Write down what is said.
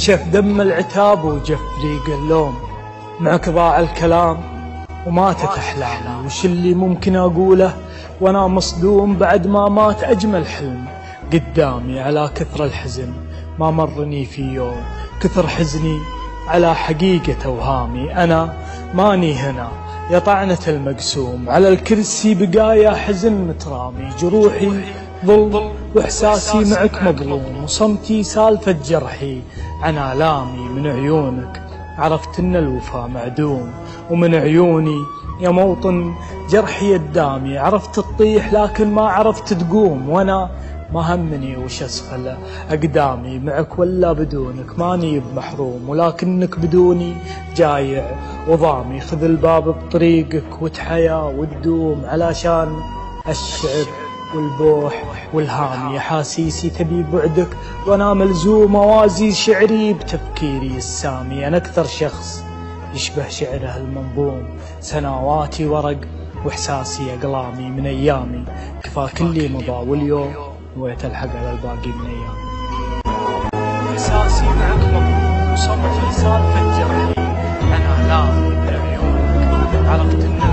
نشف دم العتاب وجف ريق اللوم، معك ضاع الكلام وماتت أحلامي. وش اللي ممكن أقوله وأنا مصدوم بعد ما مات أجمل حلم قدامي؟ على كثر الحزن ما مرني في يوم، كثر حزني على حقيقة أوهامي. أنا ماني هنا يا طعنة المقسوم، على الكرسي بقايا حزن مترامي. جروحي ظل وإحساسي معك مظلوم، وصمتي سالفة جرحي عن آلامي. من عيونك عرفت إن الوفا معدوم، ومن عيوني يا موطن جرحي الدامي. عرفت تطيح لكن ما عرفت تقوم، وأنا ما همني وش أسفل أقدامي. معك ولا بدونك ماني بمحروم، ولكنك بدوني جايع وضامي. خذ الباب بطريقك وتحيا وتدوم، علشان الشعر والبوح والهامي. أحاسيسي تبي بعدك وأنا ملزوم أوازي شعري بتفكيري السامي. أنا أكثر شخص يشبه شعره المنظوم، سنواتي ورق وإحساسي أقلامي. من أيامي كفى كلي مضى واليوم نويت ألحق على الباقي من أيامي. إحساسي معك مضمون وصمتي سالفة جرحي عن آلامي. من عيونك عرفت إن